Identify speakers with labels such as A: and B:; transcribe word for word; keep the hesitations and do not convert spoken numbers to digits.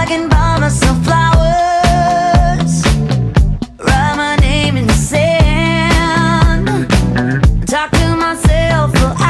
A: I can buy myself flowers, write my name in the sand, talk to myself for